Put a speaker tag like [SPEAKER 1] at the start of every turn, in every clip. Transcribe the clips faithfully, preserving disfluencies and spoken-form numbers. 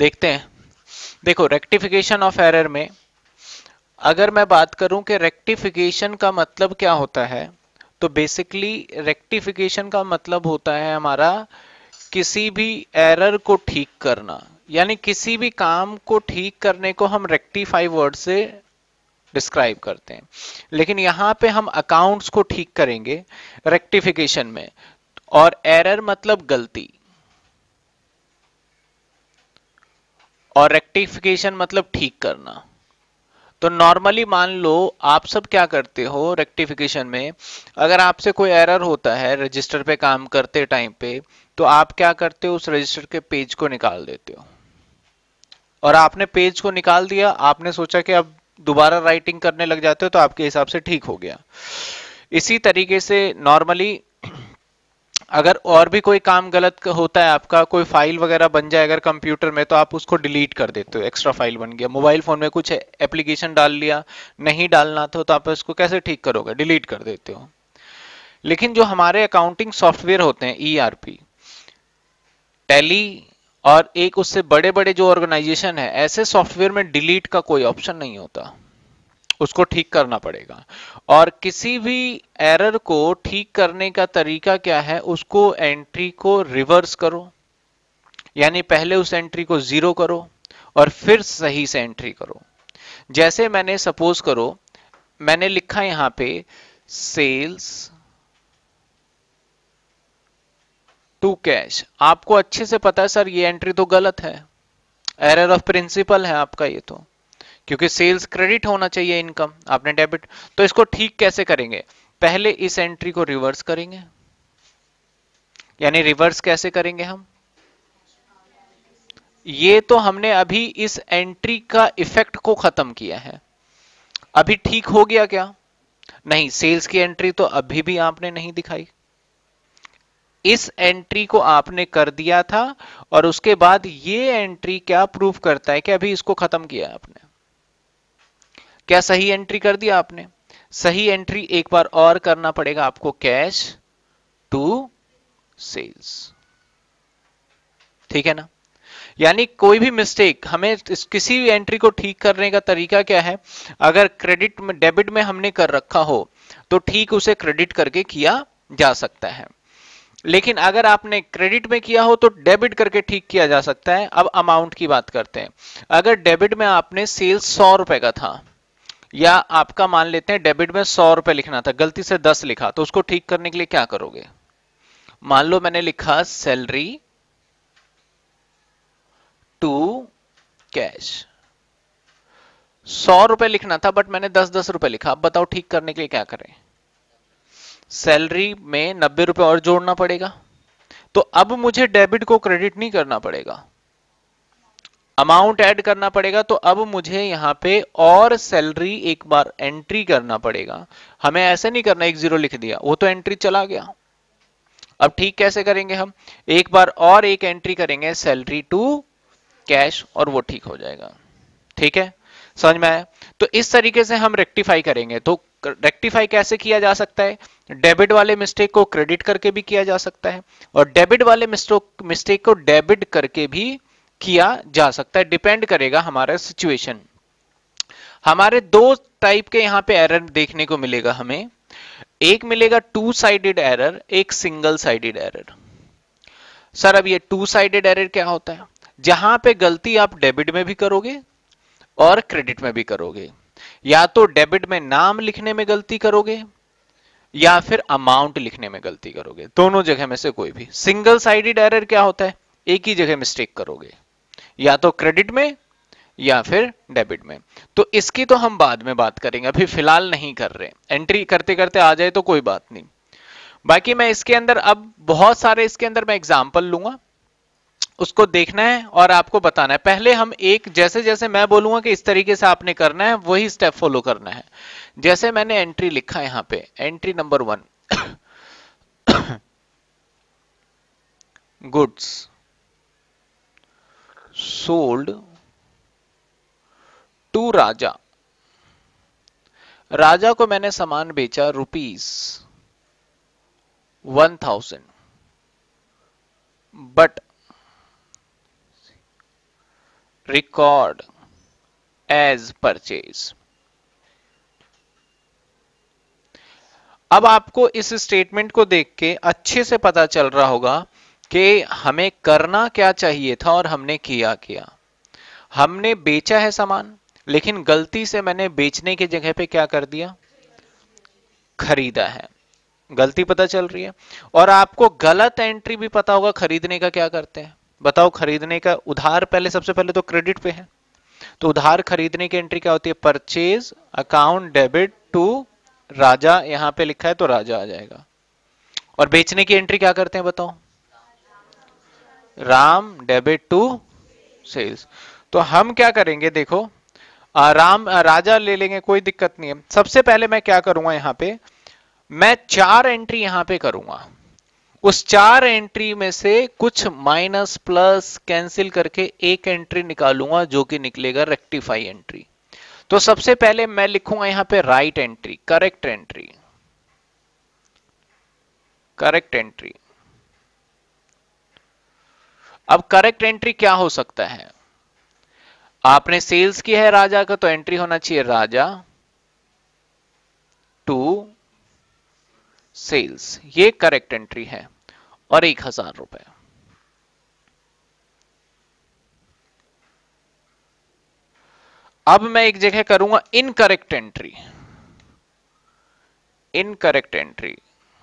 [SPEAKER 1] देखते हैं। देखो, रेक्टिफिकेशन ऑफ एरर में अगर मैं बात करूं कि रेक्टिफिकेशन का मतलब क्या होता है, तो बेसिकली रेक्टिफिकेशन का मतलब होता है हमारा किसी भी एरर को ठीक करना, यानी किसी भी काम को ठीक करने को हम रेक्टिफाई वर्ड से डिस्क्राइब करते हैं। लेकिन यहां पे हम अकाउंट्स को ठीक करेंगे रेक्टिफिकेशन में, और एरर मतलब गलती, और रेक्टिफिकेशन मतलब ठीक करना। तो नॉर्मली मान लो आप सब क्या करते हो रेक्टिफिकेशन में, अगर आपसे कोई एरर होता है रजिस्टर पे काम करते टाइम पे, तो आप क्या करते हो, उस रजिस्टर के पेज को निकाल देते हो। और आपने पेज को निकाल दिया, आपने सोचा कि अब दोबारा राइटिंग करने लग जाते हो, तो आपके हिसाब से ठीक हो गया। इसी तरीके से नॉर्मली अगर और भी कोई काम गलत होता है, आपका कोई फाइल वगैरह बन जाए अगर कंप्यूटर में, तो आप उसको डिलीट कर देते हो, एक्स्ट्रा फाइल बन गया। मोबाइल फोन में कुछ एप्लीकेशन डाल लिया, नहीं डालना था तो आप इसको कैसे ठीक करोगे, डिलीट कर देते हो। लेकिन जो हमारे अकाउंटिंग सॉफ्टवेयर होते हैं, ईआरपी, टैली, और एक उससे बड़े बड़े जो ऑर्गेनाइजेशन है, ऐसे सॉफ्टवेयर में डिलीट का कोई ऑप्शन नहीं होता, उसको ठीक करना पड़ेगा। और किसी भी एरर को ठीक करने का तरीका क्या है, उसको एंट्री को रिवर्स करो, यानी पहले उस एंट्री को जीरो करो और फिर सही से एंट्री करो। जैसे मैंने सपोज करो, मैंने लिखा यहां पे सेल्स टू कैश, आपको अच्छे से पता है सर ये एंट्री तो गलत है, एरर ऑफ प्रिंसिपल है आपका ये तो, क्योंकि सेल्स क्रेडिट होना चाहिए, इनकम आपने डेबिट। तो इसको ठीक कैसे करेंगे, पहले इस एंट्री को रिवर्स करेंगे। यानी रिवर्स कैसे करेंगे हम, ये तो हमने अभी इस एंट्री का इफेक्ट को खत्म किया है, अभी ठीक हो गया क्या, नहीं, सेल्स की एंट्री तो अभी भी आपने नहीं दिखाई, इस एंट्री को आपने कर दिया था, और उसके बाद ये एंट्री क्या प्रूफ करता है कि अभी इसको खत्म किया आपने, क्या सही एंट्री कर दिया आपने। सही एंट्री एक बार और करना पड़ेगा आपको, कैश टू सेल्स, ठीक है ना। यानी कोई भी मिस्टेक, हमें किसी भी एंट्री को ठीक करने का तरीका क्या है, अगर क्रेडिट में डेबिट में हमने कर रखा हो तो ठीक उसे क्रेडिट करके किया जा सकता है, लेकिन अगर आपने क्रेडिट में किया हो तो डेबिट करके ठीक किया जा सकता है। अब अमाउंट की बात करते हैं, अगर डेबिट में आपने सेल्स सौ रुपए का था, या आपका मान लेते हैं डेबिट में सौ रुपए लिखना था, गलती से दस लिखा, तो उसको ठीक करने के लिए क्या करोगे, मान लो मैंने लिखा सैलरी टू कैश, सौ रुपए लिखना था बट मैंने दस दस रुपए लिखा, अब बताओ ठीक करने के लिए क्या करें, सैलरी में नब्बे रुपए और जोड़ना पड़ेगा। तो अब मुझे डेबिट को क्रेडिट नहीं करना पड़ेगा, अमाउंट ऐड करना पड़ेगा। तो अब मुझे यहां पे और सैलरी एक बार एंट्री करना पड़ेगा, हमें ऐसे नहीं करना एक जीरो लिख दिया, वो तो एंट्री चला गया। अब ठीक कैसे करेंगे हम, एक बार और एक एंट्री करेंगे सैलरी टू कैश, और वो ठीक हो जाएगा। ठीक है, समझ में आया। तो इस तरीके से हम रेक्टिफाई करेंगे। तो रेक्टिफाई कैसे किया जा सकता है, डेबिट वाले मिस्टेक को क्रेडिट करके भी किया जा सकता है, और डेबिट वाले मिस्टेक को डेबिट करके भी किया जा सकता है, डिपेंड करेगा हमारा सिचुएशन। हमारे दो टाइप के यहां पे एरर देखने को मिलेगा हमें, एक मिलेगा टू साइडेड एरर, एक सिंगल साइडेड एरर। सर अब ये टू साइडेड एरर क्या होता है, जहां पे गलती आप डेबिट में भी करोगे और क्रेडिट में भी करोगे, या तो डेबिट में नाम लिखने में गलती करोगे या फिर अमाउंट लिखने में गलती करोगे, दोनों जगह में से कोई भी। सिंगल साइडेड एरर क्या होता है, एक ही जगह मिस्टेक करोगे, या तो क्रेडिट में या फिर डेबिट में। तो इसकी तो हम बाद में बात करेंगे, अभी फिलहाल नहीं कर रहे, एंट्री करते करते आ जाए तो कोई बात नहीं। बाकी मैं इसके अंदर अब बहुत सारे इसके अंदर मैं एग्जाम्पल लूंगा, उसको देखना है और आपको बताना है। पहले हम एक, जैसे जैसे मैं बोलूंगा कि इस तरीके से आपने करना है, वही स्टेप फॉलो करना है। जैसे मैंने एंट्री लिखा यहां पे, entry number one, goods sold to Raja, Raja को मैंने सामान बेचा rupees one thousand, but record as purchase. अब आपको इस स्टेटमेंट को देख के अच्छे से पता चल रहा होगा कि हमें करना क्या चाहिए था और हमने किया किया। हमने बेचा है सामान, लेकिन गलती से मैंने बेचने की जगह पे क्या कर दिया, खरीदा है। गलती पता चल रही है। और आपको गलत एंट्री भी पता होगा खरीदने का क्या करते हैं, बताओ। खरीदने का उधार पहले, सबसे पहले तो क्रेडिट पे है, तो उधार खरीदने की एंट्री क्या होती है, purchase account debit to Raja, यहां पे लिखा है तो राजा आ जाएगा। और बेचने की एंट्री क्या करते हैं बताओ, राम डेबिट टू सेल्स। तो हम क्या करेंगे देखो, आ, राम आ, राजा ले लेंगे, कोई दिक्कत नहीं है। सबसे पहले मैं क्या करूंगा, यहां पे मैं चार एंट्री यहां पे करूंगा। उस चार एंट्री में से कुछ माइनस प्लस कैंसिल करके एक एंट्री निकालूंगा, जो कि निकलेगा रेक्टिफाई एंट्री। तो सबसे पहले मैं लिखूंगा यहां पे right entry, correct entry, correct entry. अब करेक्ट एंट्री क्या हो सकता है, आपने सेल्स की है राजा का, तो एंट्री होना चाहिए राजा टू सेल्स, ये करेक्ट एंट्री है। और एक हजार रुपए। अब मैं एक जगह करूंगा incorrect entry, incorrect entry,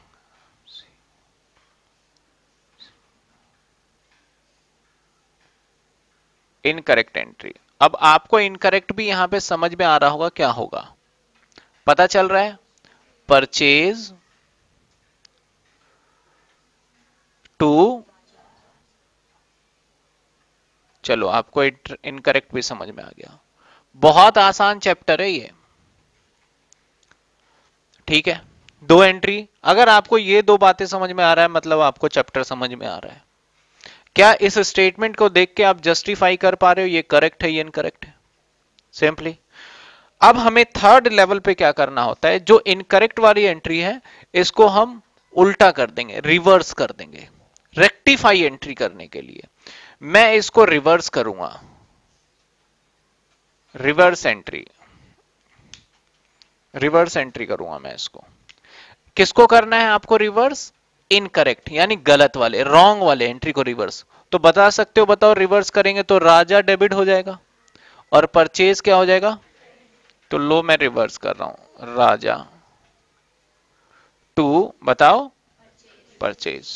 [SPEAKER 1] incorrect entry. अब आपको इनकरेक्ट भी यहां पे समझ में आ रहा होगा क्या होगा, पता चल रहा है, परचेज टू, चलो आपको इनकरेक्ट भी समझ में आ गया। बहुत आसान चैप्टर है ये, ठीक है। दो एंट्री, अगर आपको ये दो बातें समझ में आ रहा है मतलब आपको चैप्टर समझ में आ रहा है। क्या इस स्टेटमेंट को देख के आप जस्टिफाई कर पा रहे हो ये करेक्ट है ये इनकरेक्ट है, सिंपली। अब हमें थर्ड लेवल पे क्या करना होता है, जो इनकरेक्ट वाली एंट्री है इसको हम उल्टा कर देंगे, रिवर्स कर देंगे। रेक्टिफाई एंट्री करने के लिए मैं इसको रिवर्स करूंगा, रिवर्स एंट्री, रिवर्स एंट्री करूंगा मैं इसको। किसको करना है आपको रिवर्स, इनकरेक्ट यानी गलत वाले, रॉन्ग वाले एंट्री को रिवर्स। तो बता सकते हो, बताओ रिवर्स करेंगे तो राजा डेबिट हो जाएगा और परचेज क्या हो जाएगा, तो लो मैं रिवर्स कर रहा हूं, राजा टू, बताओ परचेज,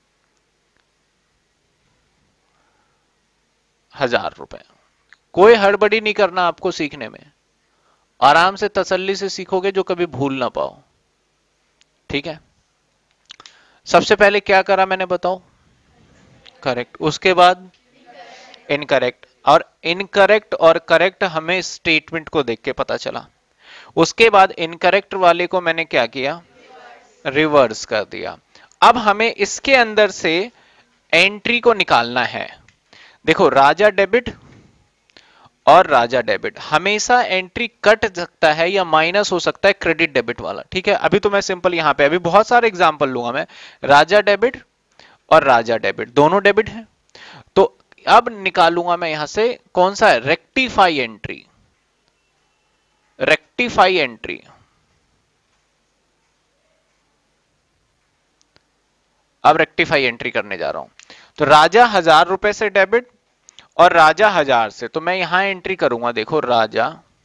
[SPEAKER 1] हजार रुपए। कोई हड़बड़ी नहीं करना आपको सीखने में, आराम से तसल्ली से सीखोगे जो कभी भूल ना पाओ, ठीक है। सबसे पहले क्या करा मैंने बताओ, करेक्ट, उसके बाद इनकरेक्ट, और इनकरेक्ट और करेक्ट हमें स्टेटमेंट को देख के पता चला। उसके बाद इनकरेक्ट वाले को मैंने क्या किया, रिवर्स कर दिया। अब हमें इसके अंदर से एंट्री को निकालना है। देखो राजा डेबिट और राजा डेबिट, हमेशा एंट्री कट सकता है या माइनस हो सकता है क्रेडिट डेबिट वाला, ठीक है। अभी तो मैं सिंपल यहां पे अभी बहुत सारे एग्जांपल लूंगा मैं, राजा डेबिट और राजा डेबिट दोनों डेबिट हैं, तो अब निकालूंगा मैं यहां से कौन सा है, रेक्टिफाई एंट्री, रेक्टिफाई एंट्री। अब रेक्टिफाई एंट्री करने जा रहा हूं, तो राजा हजार रुपए से डेबिट और राजा हजार से, तो मैं यहां एंट्री करूंगा, देखो राजा।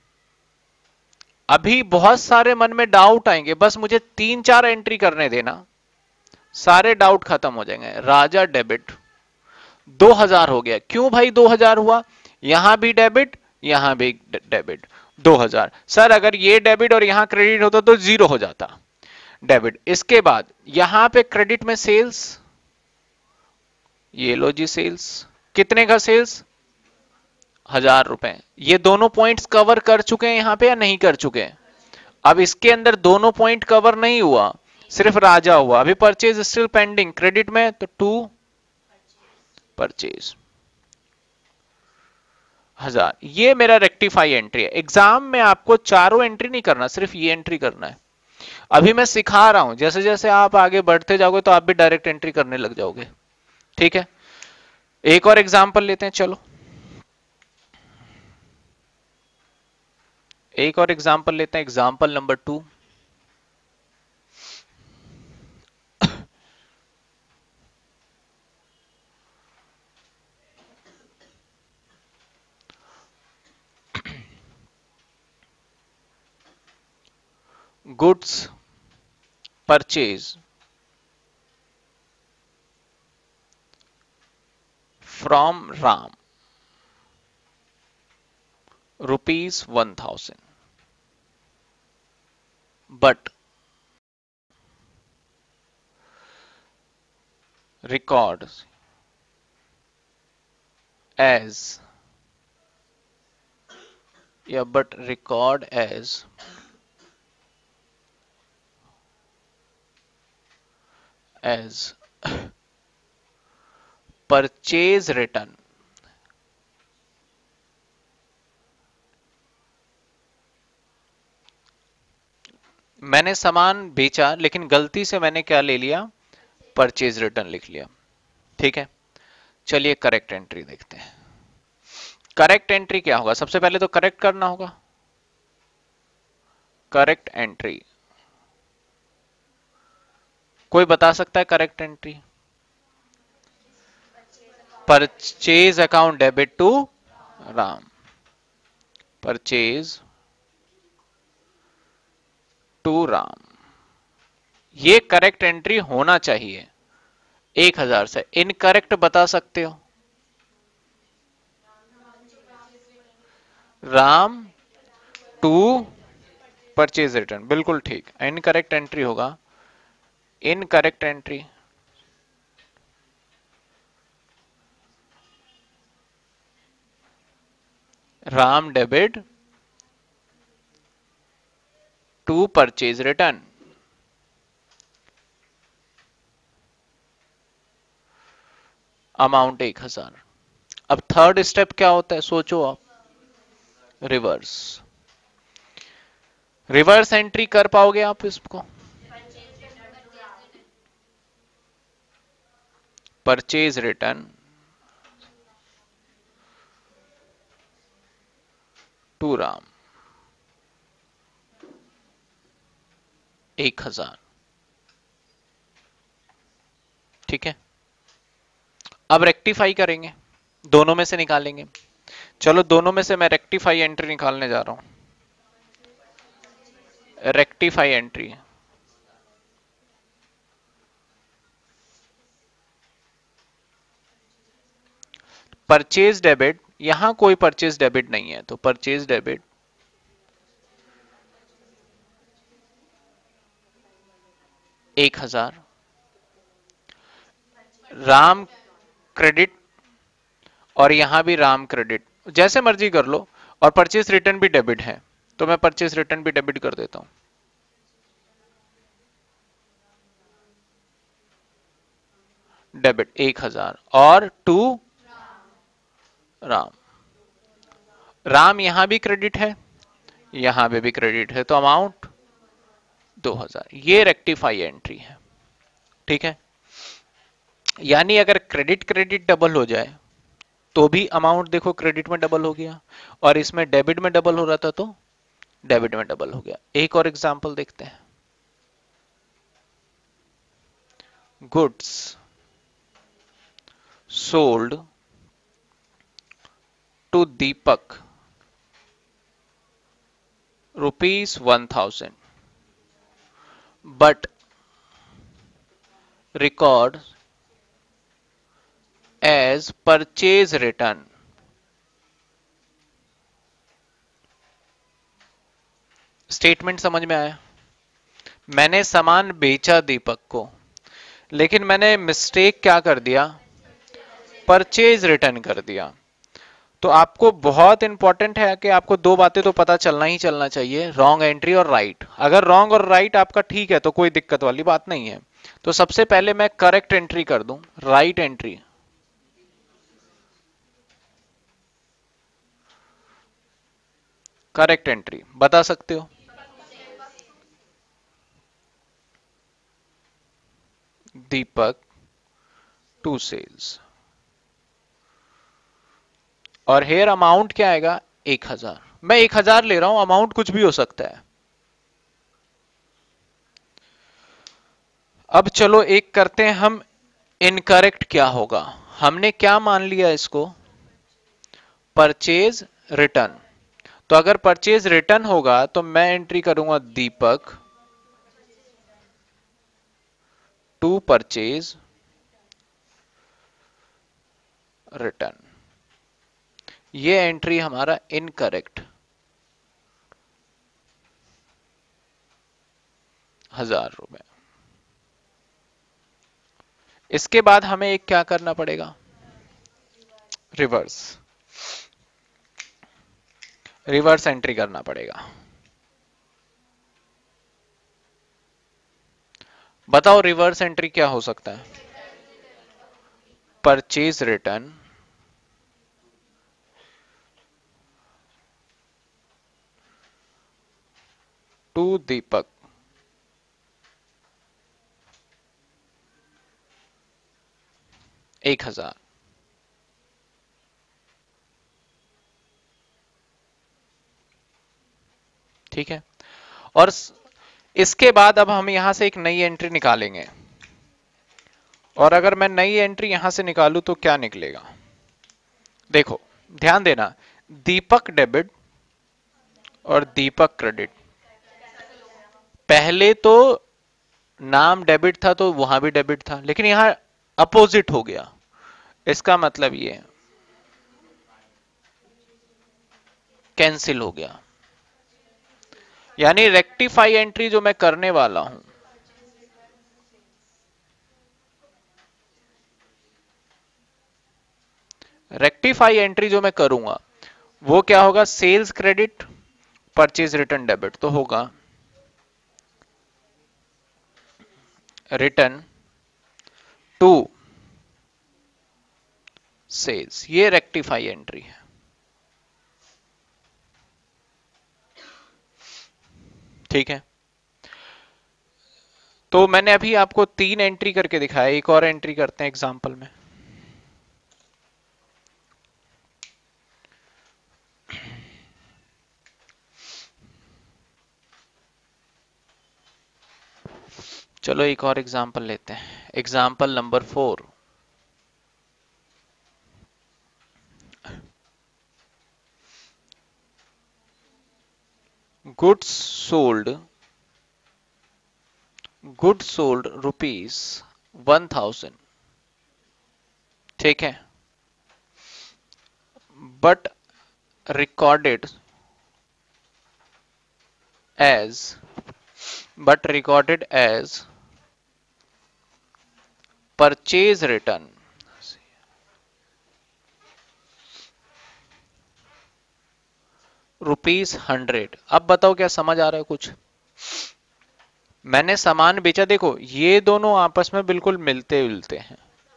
[SPEAKER 1] अभी बहुत सारे मन में डाउट आएंगे, बस मुझे तीन चार एंट्री करने देना, सारे डाउट खत्म हो जाएंगे। राजा डेबिट दो हजार हो गया, क्यों भाई दो हजार हुआ, यहां भी डेबिट यहां भी डेबिट, दो हजार। सर अगर ये डेबिट और यहां क्रेडिट होता तो जीरो हो जाता, डेबिट। इसके बाद यहां पे क्रेडिट में सेल्स, ये लो जी सेल्स, कितने का सेल्स, हजार रुपए। ये दोनों पॉइंट्स कवर कर चुके हैं यहां पे या नहीं कर चुके हैं, अब इसके अंदर दोनों पॉइंट कवर नहीं हुआ, सिर्फ राजा हुआ। अभी परचेज स्टिल पेंडिंग क्रेडिट में, तो टू परचेज हजार, ये मेरा रेक्टिफाई एंट्री है। एग्जाम में आपको चारों एंट्री नहीं करना, सिर्फ ये एंट्री करना है। अभी मैं सिखा रहा हूं, जैसे जैसे आप आगे बढ़ते जाओगे तो आप भी डायरेक्ट एंट्री करने लग जाओगे, ठीक है। एक और एग्जांपल लेते हैं, चलो। एक और एग्जाम्पल लेते हैं, example number two. Goods purchase from Ram rupees one thousand, but record as या but record as as purchase return. मैंने सामान बेचा लेकिन गलती से मैंने क्या ले लिया, परचेज रिटर्न लिख लिया। ठीक है, चलिए करेक्ट एंट्री देखते हैं। करेक्ट एंट्री क्या होगा, सबसे पहले तो करेक्ट करना होगा। करेक्ट एंट्री कोई बता सकता है? Correct entry purchase account debit to Ram, purchase to Ram, ये करेक्ट एंट्री होना चाहिए। एक हजार से इनकरेक्ट बता सकते हो? राम टू परचेज रिटर्न, बिल्कुल ठीक। इनकरेक्ट एंट्री होगा, incorrect entry Ram debit to purchase return. Amount एक हजार। अब थर्ड स्टेप क्या होता है, सोचो आप। रिवर्स, रिवर्स एंट्री कर पाओगे आप इसको? परचेज रिटर्न टू राम एक हजार। ठीक है, अब रेक्टिफाई करेंगे, दोनों में से निकालेंगे। चलो दोनों में से मैं रेक्टिफाई एंट्री निकालने जा रहा हूं। रेक्टिफाई एंट्री परचेज डेबिट, यहां कोई परचेज डेबिट नहीं है तो परचेज डेबिट एक हजार, राम क्रेडिट और यहां भी राम क्रेडिट, जैसे मर्जी कर लो। और परचेज रिटर्न भी डेबिट है तो मैं परचेज रिटर्न भी डेबिट कर देता हूं। डेबिट एक हजार और टू राम, राम यहां भी क्रेडिट है, यहां पे भी क्रेडिट है, तो अमाउंट दो हजार। ये रेक्टिफाई एंट्री है। ठीक है, यानी अगर क्रेडिट क्रेडिट डबल हो जाए तो भी अमाउंट देखो क्रेडिट में डबल हो गया, और इसमें डेबिट में डबल हो रहा था तो डेबिट में डबल हो गया। एक और एग्जांपल देखते हैं। Goods sold to Deepak rupees one thousand, but record as purchase return. Statement समझ में आया? मैंने सामान बेचा दीपक को, लेकिन मैंने मिस्टेक क्या कर दिया, परचेज रिटर्न कर दिया। तो आपको बहुत इंपॉर्टेंट है कि आपको दो बातें तो पता चलना ही चलना चाहिए, रॉन्ग एंट्री और राइट। अगर रॉन्ग और राइट आपका ठीक है तो कोई दिक्कत वाली बात नहीं है। तो सबसे पहले मैं करेक्ट एंट्री कर दूं, राइट एंट्री। करेक्ट एंट्री बता सकते हो? दीपक टू सेल्स, और हेयर अमाउंट क्या आएगा, एक हजार। मैं एक हजार ले रहा हूं, अमाउंट कुछ भी हो सकता है। अब चलो एक करते हैं हम, इनकरेक्ट क्या होगा। हमने क्या मान लिया इसको, परचेज रिटर्न। तो अगर परचेज रिटर्न होगा तो मैं एंट्री करूंगा दीपक टू परचेज रिटर्न, ये एंट्री हमारा इनकरेक्ट, हजार रुपए। इसके बाद हमें एक क्या करना पड़ेगा, रिवर्स, रिवर्स एंट्री करना पड़ेगा। बताओ रिवर्स एंट्री क्या हो सकता है, परचेज रिटर्न टू दीपक एक हजार। ठीक है, और इसके बाद अब हम यहां से एक नई एंट्री निकालेंगे, और अगर मैं नई एंट्री यहां से निकालूं तो क्या निकलेगा, देखो ध्यान देना, दीपक डेबिट और दीपक क्रेडिट। पहले तो नाम डेबिट था तो वहां भी डेबिट था, लेकिन यहां अपोजिट हो गया। इसका मतलब ये कैंसिल हो गया, यानी रेक्टिफाई एंट्री जो मैं करने वाला हूं, रेक्टिफाई एंट्री जो मैं करूंगा वो क्या होगा, sales credit purchase return debit, तो होगा रिटर्न टू सेल्स, ये रेक्टिफाई एंट्री है। ठीक है, तो मैंने अभी आपको तीन एंट्री करके दिखाया, एक और एंट्री करते हैं एग्जांपल में। चलो एक और एग्जांपल लेते हैं, example number four. Goods sold, goods sold rupees one thousand, ठीक है, but recorded as, but recorded as purchase return rupees hundred. अब बताओ क्या समझ आ रहा है कुछ, मैंने सामान बेचा, देखो ये दोनों आपस में बिल्कुल मिलते जुलते हैं,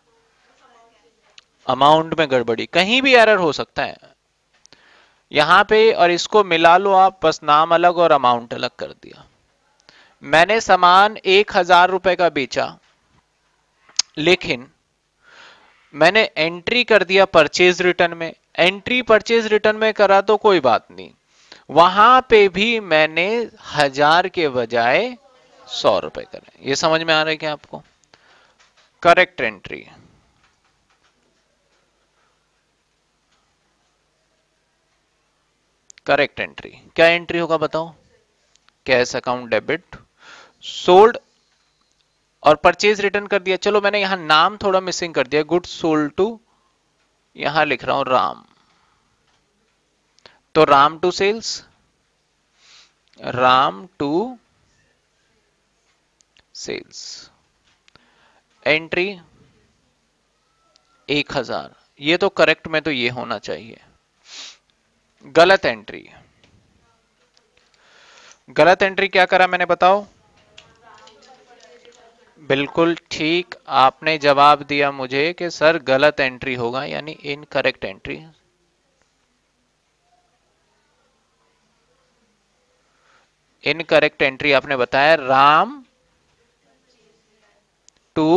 [SPEAKER 1] अमाउंट में गड़बड़ी, कहीं भी एरर हो सकता है यहां पे, और इसको मिला लो आप, बस नाम अलग और अमाउंट अलग कर दिया। मैंने सामान एक हजार रुपए का बेचा, लेकिन मैंने एंट्री कर दिया परचेज रिटर्न में, एंट्री परचेज रिटर्न में करा तो कोई बात नहीं, वहां पे भी मैंने हजार के बजाय सौ रुपए करे। ये समझ में आ रहा है क्या आपको, करेक्ट एंट्री, करेक्ट एंट्री क्या एंट्री होगा बताओ, कैश अकाउंट डेबिट, सोल्ड और परचेज रिटर्न कर दिया। चलो मैंने यहां नाम थोड़ा मिसिंग कर दिया, गुड्स सोल्ड टू, यहां लिख रहा हूं राम, तो Ram to sales, Ram to sales, entry एक हजार। ये तो करेक्ट में तो ये होना चाहिए, गलत एंट्री, गलत एंट्री क्या करा मैंने बताओ, बिल्कुल ठीक आपने जवाब दिया मुझे कि सर गलत एंट्री होगा, यानी इनकरेक्ट एंट्री। इनकरेक्ट एंट्री आपने बताया, राम टू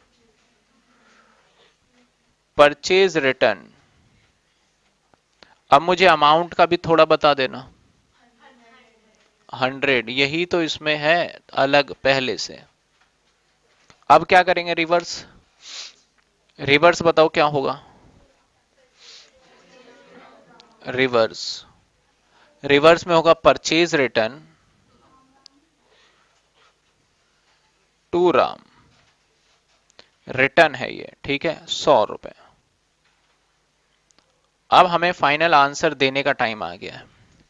[SPEAKER 1] परचेज रिटर्न, अब मुझे अमाउंट का भी थोड़ा बता देना। हंड्रेड, यही तो इसमें है अलग पहले से। अब क्या करेंगे, रिवर्स। रिवर्स बताओ क्या होगा। रिवर्स रिवर्स में होगा purchase return to Ram, return है ये, ठीक है, सौ रुपए। अब हमें फाइनल आंसर देने का टाइम आ गया है।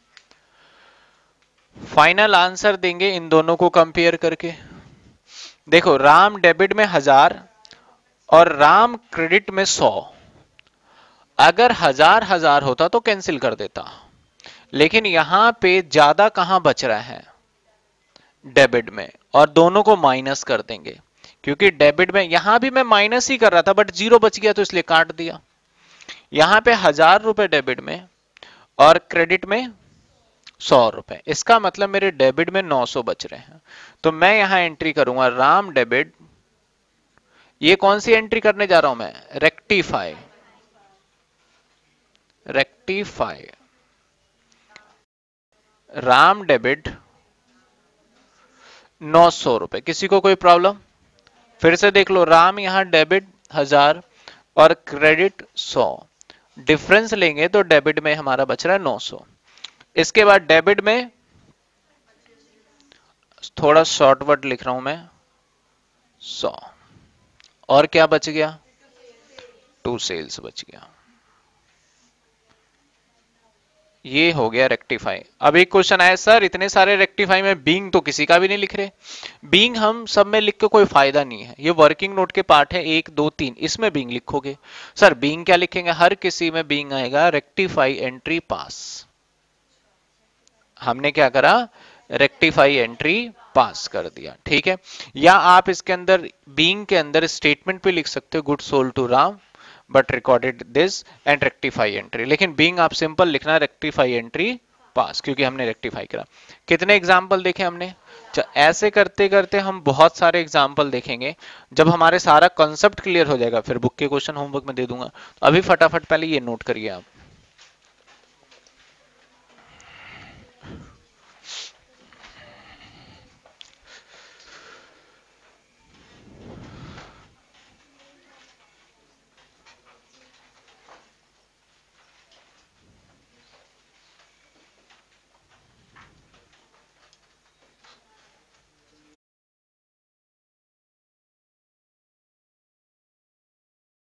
[SPEAKER 1] फाइनल आंसर देंगे इन दोनों को कंपेयर करके। देखो, राम डेबिट में हजार और राम क्रेडिट में सौ। अगर हजार हजार होता तो कैंसिल कर देता, लेकिन यहां पे ज्यादा कहां बच रहा है, डेबिट में, और दोनों को माइनस कर देंगे, क्योंकि डेबिट में यहां भी मैं माइनस ही कर रहा था बट जीरो बच गया तो इसलिए काट दिया। यहां पे हजार रुपए डेबिट में और क्रेडिट में सौ रुपए, इसका मतलब मेरे डेबिट में नौ सौ बच रहे हैं। तो मैं यहां एंट्री करूंगा राम डेबिट। ये कौन सी एंट्री करने जा रहा हूं मैं, रेक्टिफाई। रेक्टिफाई राम डेबिट नौ सौ रुपए। किसी को कोई प्रॉब्लम? फिर से देख लो, राम यहां डेबिट हजार और क्रेडिट सौ, डिफरेंस लेंगे तो डेबिट में हमारा बच रहा है नौ सौ। इसके बाद डेबिट में थोड़ा शॉर्टकट लिख रहा हूं मैं, सौ, और क्या बच गया, टू सेल्स बच गया। ये हो गया रेक्टिफाई। अब एक क्वेश्चन आया, सर इतने सारे रेक्टिफाई में बीइंग तो किसी का भी नहीं लिख रहे। बीइंग हम सब में लिख के कोई फायदा नहीं है, ये वर्किंग नोट के पार्ट है, एक दो तीन, इसमें बीइंग लिखोगे। सर बीइंग क्या लिखेंगे, हर किसी में बीइंग आएगा, रेक्टिफाई एंट्री पास। हमने क्या करा, रेक्टिफाई एंट्री पास कर दिया, ठीक है। या आप इसके अंदर बीइंग के अंदर स्टेटमेंट पे लिख सकते हो, good sold to Ram but recorded this and rectify entry, लेकिन बीइंग आप सिंपल लिखना रेक्टिफाई एंट्री पास, क्योंकि हमने रेक्टिफाई करा। कितने एग्जाम्पल देखे हमने, ऐसे करते करते हम बहुत सारे एग्जाम्पल देखेंगे। जब हमारे सारा कॉन्सेप्ट क्लियर हो जाएगा फिर बुक के क्वेश्चन होमवर्क में दे दूंगा। तो अभी फटाफट पहले ये नोट करिए आप।